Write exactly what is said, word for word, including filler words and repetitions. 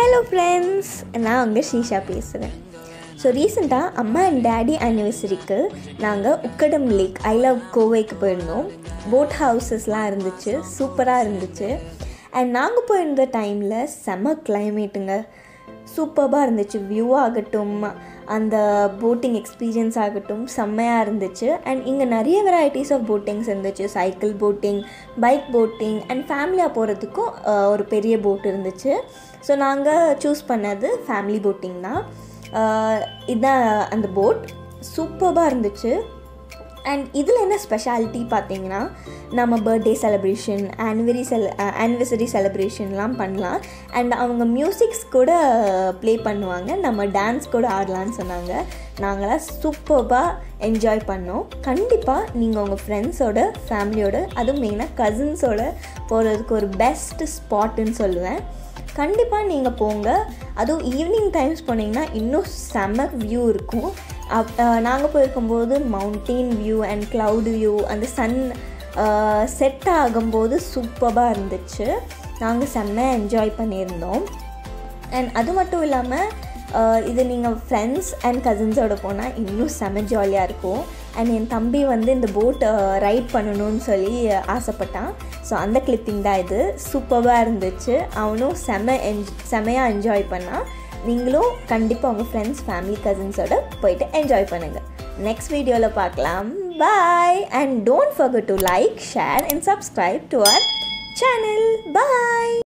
Hello friends, நான் உங்க ஷீஷா பேசுகிறேன். ஸோ ரீசெண்டாக அம்மா அண்ட் டேடி ஆனிவர்சரிக்கு நாங்கள் உக்கடம் லேக் ஐ லவ் கோவைக்கு போயிருந்தோம். போட் ஹவுசஸ்லாம் இருந்துச்சு, சூப்பராக இருந்துச்சு. அண்ட் நாங்கள் போயிருந்த டைமில் செம கிளைமேட்டுங்க, சூப்பராக இருந்துச்சு. வியூ ஆகட்டும், அந்த போட்டிங் எக்ஸ்பீரியன்ஸ் ஆகட்டும் செம்மையாக இருந்துச்சு. அண்ட் இங்கே நிறைய வெரைட்டிஸ் ஆஃப் போட்டிங்ஸ் இருந்துச்சு. Cycle boating, bike boating and ஃபேமிலியாக போகிறதுக்கும் ஒரு பெரிய போட் இருந்துச்சு. ஸோ நாங்கள் சூஸ் பண்ணது ஃபேமிலி போட்டிங் தான். இதுதான் அந்த போட், சூப்பராக இருந்துச்சு. அண்ட் இதில் என்ன ஸ்பெஷாலிட்டி பார்த்தீங்கன்னா, நம்ம பர்த்டே செலிப்ரேஷன், ஆனிவரி செல் ஆனிவர்சரி செலிப்ரேஷன்லாம் பண்ணலாம். அண்ட் அவங்க மியூசிக்ஸ் கூட ப்ளே பண்ணுவாங்க, நம்ம டான்ஸ் கூட ஆடலான்னு சொன்னாங்க. நாங்களாம் சூப்பராக என்ஜாய் பண்ணோம். கண்டிப்பாக நீங்கள் உங்கள் ஃப்ரெண்ட்ஸோட, ஃபேமிலியோட, அதுவும் மெயினாக கசின்ஸோட போகிறதுக்கு ஒரு பெஸ்ட் ஸ்பாட்டுன்னு சொல்லுவேன். கண்டிப்பாக நீங்கள் போங்க. அதுவும் ஈவினிங் டைம்ஸ் போனீங்கன்னா இன்னும் செம்ம வியூ இருக்கும். அப் நாங்கள் போயிருக்கும்போது mountain view and cloud view, அந்த சன் செட் ஆகும்போது சூப்பராக இருந்துச்சு. நாங்கள் செம்ம என்ஜாய் பண்ணியிருந்தோம். அண்ட் அது மட்டும் இல்லாமல் இது நீங்கள் ஃப்ரெண்ட்ஸ் அண்ட் கசின்ஸோடு போனால் இன்னும் செம்ம ஜாலியாக இருக்கும். அண்ட் என் தம்பி வந்து இந்த போட் ரைட் பண்ணணும்னு சொல்லி ஆசைப்பட்டான். ஸோ அந்த கிளிப்பிங் தான் இது. சூப்பராக இருந்துச்சு. அவனும் செம்ம என்ஜ் செம்மையாக என்ஜாய் பண்ணான். நீங்களும் கண்டிப்பாக உங்கள் ஃப்ரெண்ட்ஸ், ஃபேமிலி, கசின்ஸோடு போயிட்டு என்ஜாய் பண்ணுங்கள். நெக்ஸ்ட் வீடியோவில் பார்க்கலாம். Bye. And don't forget to like, share and subscribe to our channel. Bye.